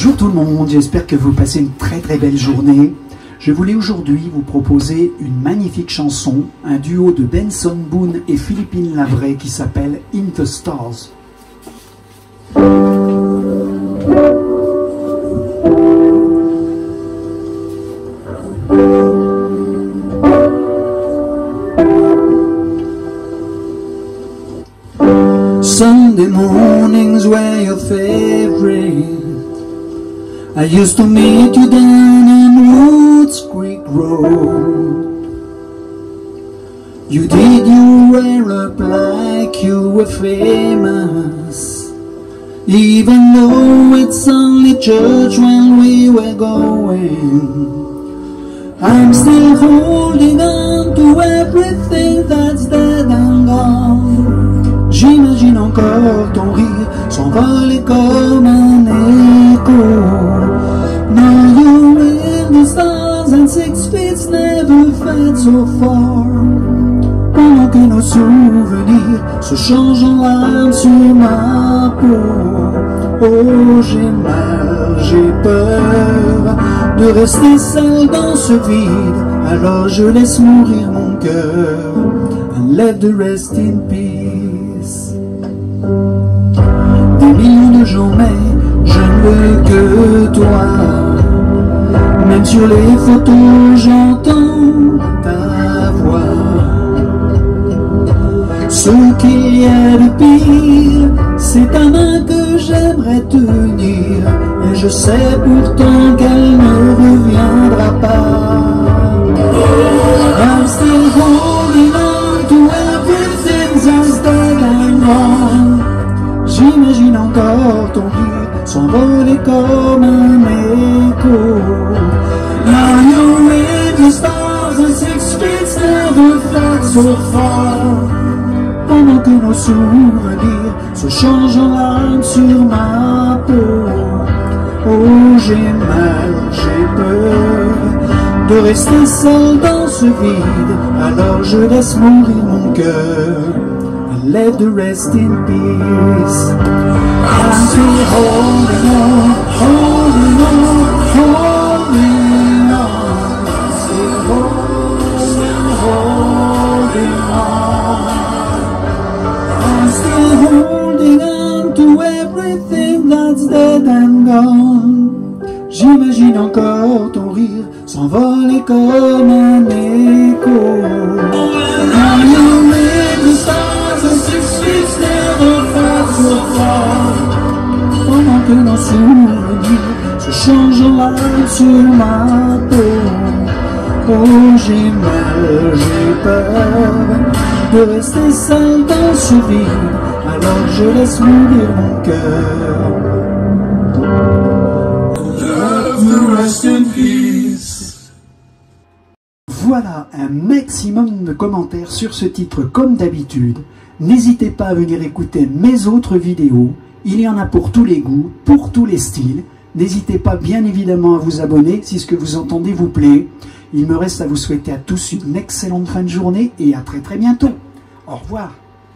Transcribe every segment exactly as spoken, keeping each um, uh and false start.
Bonjour tout le monde, j'espère que vous passez une très très belle journée. Je voulais aujourd'hui vous proposer une magnifique chanson, un duo de Benson Boone et Philippine Lavray qui s'appelle In the Stars. Sunday mornings were your favorite. I used to meet you down on Woods Creek Road. You did your hair up like you were famous, even though it's only church when we were going. I'm still holding on to everything that's dead and gone. J'imagine encore ton rire s'envoler comme un écho. Now you're in the stars and six feet never felt so far. Pendant que nos souvenirs se changent en larmes sur ma peau. Oh, j'ai mal, j'ai peur de rester seul dans ce vide. Alors je laisse mourir mon cœur and let the rest in peace. Des millions de gens, mais je ne veux que toi. Même sur les photos j'entends ta voix. Ce qu'il y a de pire, c'est ta main que j'aimerais tenir. Et je sais pourtant qu'elle ne reviendra pas. I'm still holding on to everything that's dead and gone. J'imagine encore ton rire s'envoler comme un écho. Now you're in the stars and six feet never felt so far. Pendant que nos souvenirs se changent en larmes sur ma peau. Oh, j'ai mal, j'ai peur de rester seul dans ce vide. Alors je laisse mourir mon cœur and let the rest in peace. I'm still holding on, holding on, holding on. Still holding, holding on. I'm still holding on to everything that's dead and gone. J'imagine encore ton rire s'envoler comme un écho. Now you're in the stars and six feet never felt so far. Pendant que nos souvenirs se changent en larmes sur ma peau. Oh, j'ai mal, j'ai peur de rester seul dans ce vide. Alors je laisse mourir mon cœur. Rest in peace. Voilà un maximum de commentaires sur ce titre comme d'habitude. N'hésitez pas à venir écouter mes autres vidéos. Il y en a pour tous les goûts, pour tous les styles. N'hésitez pas bien évidemment à vous abonner si ce que vous entendez vous plaît. Il me reste à vous souhaiter à tous une excellente fin de journée et à très très bientôt. Au revoir.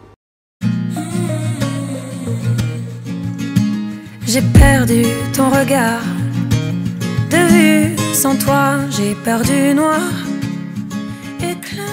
J'ai perdu ton regard de vue, sans toi j'ai perdu noir. Éclair